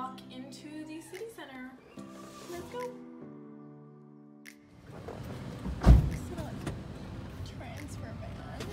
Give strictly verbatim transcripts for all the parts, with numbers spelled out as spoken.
walk into the city center. Let's go. This little transfer van.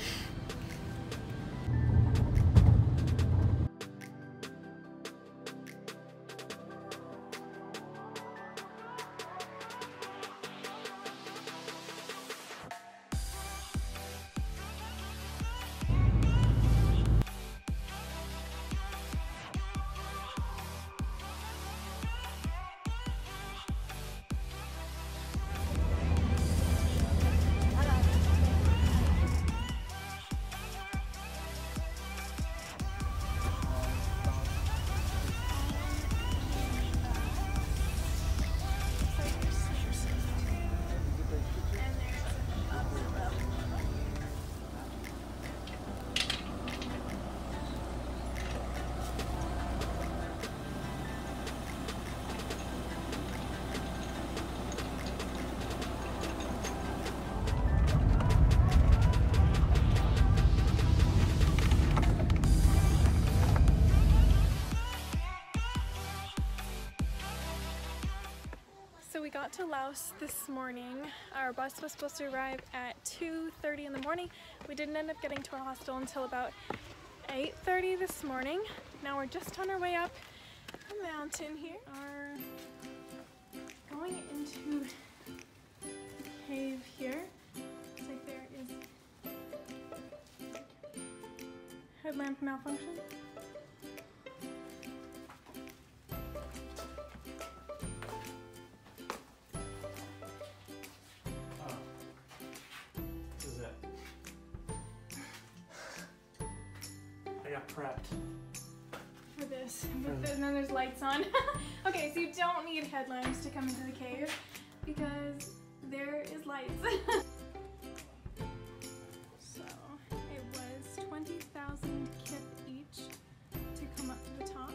So we got to Laos this morning. Our bus was supposed to arrive at two thirty in the morning. We didn't end up getting to our hostel until about eight thirty this morning. Now we're just on our way up a mountain here. Are going into the cave here. Looks like there is headlamp malfunction. Prepped for this, but then there's lights on. Okay, so you don't need headlamps to come into the cave because there is lights. So it was twenty thousand kip each to come up to the top.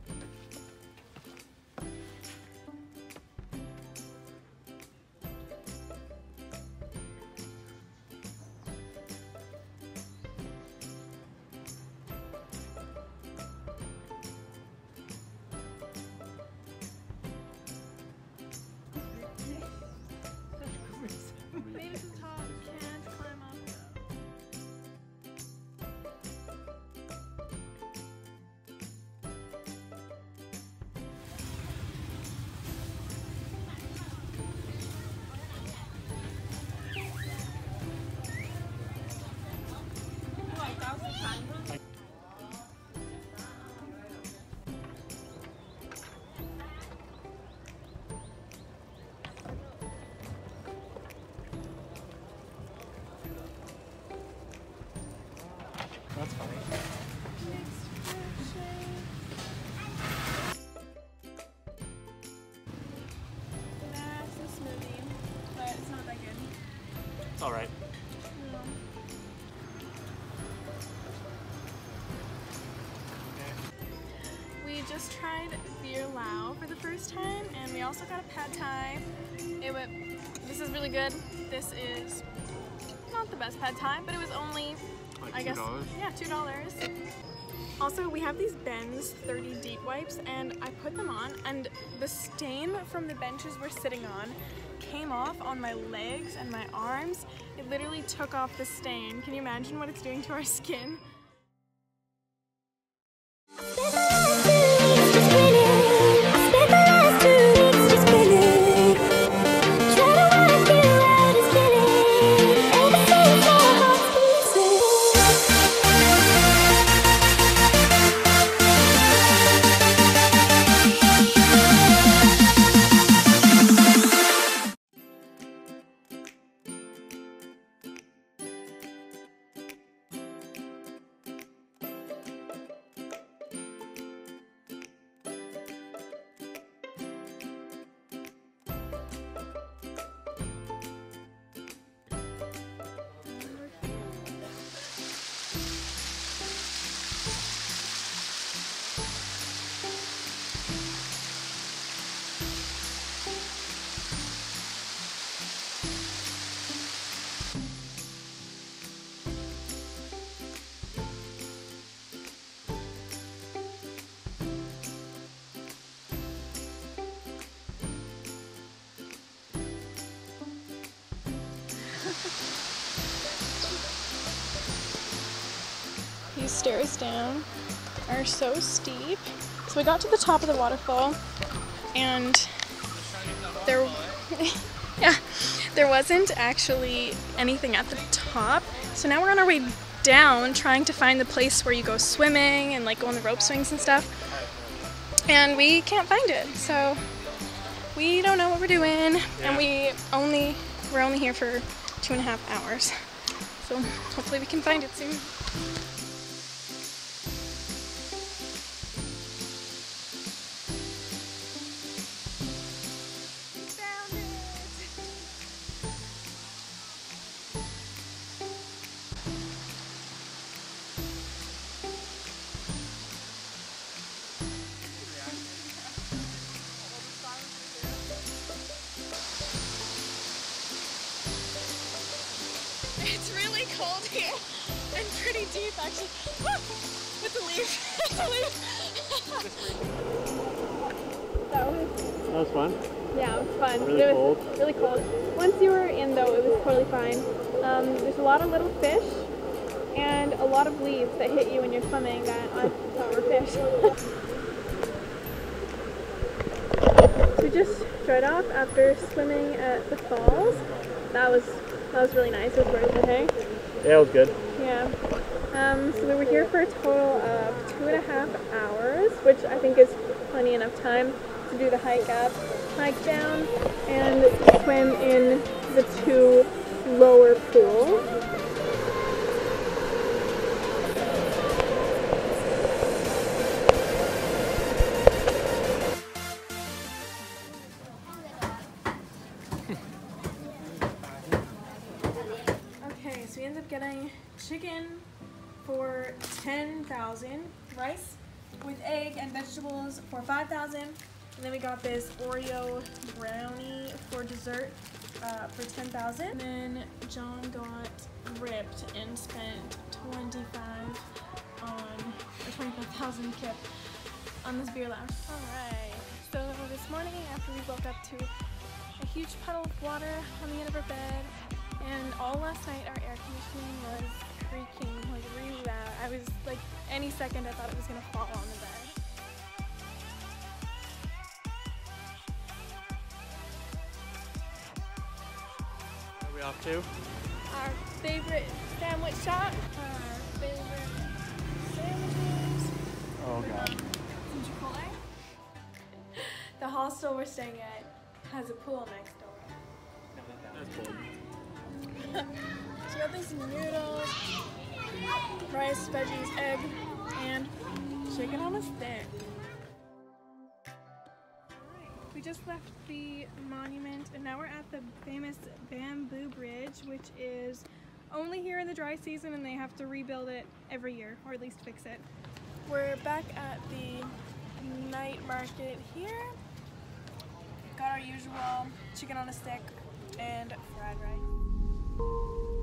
Made it to the top, can't climb up That's funny. That's a smoothie, but it's not that good. It's alright. No. We just tried beer lao for the first time, and we also got a pad thai. It went, this is really good. This is not the best pad thai, but it was only Like I two guess, dollars? yeah, two dollars. Also, we have these Ben's thirty deep wipes, and I put them on, and the stain from the benches we're sitting on came off on my legs and my arms. It literally took off the stain. Can you imagine what it's doing to our skin? these stairs down are so steep. So we got to the top of the waterfall and there, yeah, there wasn't actually anything at the top. So now we're on our way down trying to find the place where you go swimming and like go on the rope swings and stuff. And we can't find it. So we don't know what we're doing. Yeah. And we only, we're only here for two and a half hours. So hopefully we can find it soon. It's really cold here and pretty deep actually. Ah, with the leaf. the leaf. that, was, that was fun? Yeah, it was fun. Really it was cold? Really cold. Once you were in though, it was totally fine. Um, there's a lot of little fish and a lot of leaves that hit you when you're swimming that I thought were fish. So we just dried off after swimming at the falls. That was That was really nice. It was worth it, hey? Yeah, it was good. Yeah. Um, so we were here for a total of two and a half hours, which I think is plenty enough time to do the hike up, hike down, and swim in the two lower pools. So we ended up getting chicken for ten thousand, rice with egg and vegetables for five thousand, and then we got this Oreo brownie for dessert uh, for ten thousand. And then John got ripped and spent twenty-five on a twenty-five thousand kip on this beer lounge. All right. So this morning after we woke up to a huge puddle of water on the end of our bed. And all last night our air conditioning was creaking like really loud. I was like, any second I thought it was gonna fall on the bed. Where are we off to? Our favorite sandwich shop. Our favorite sandwiches. Oh god. Some Chipotle. The hostel we're staying at has a pool next door. That's cool. So we got these noodles, rice, veggies, egg, and chicken on a stick. We just left the monument and now we're at the famous bamboo bridge, which is only here in the dry season and they have to rebuild it every year, or at least fix it. We're back at the night market here. Got our usual chicken on a stick and fried rice.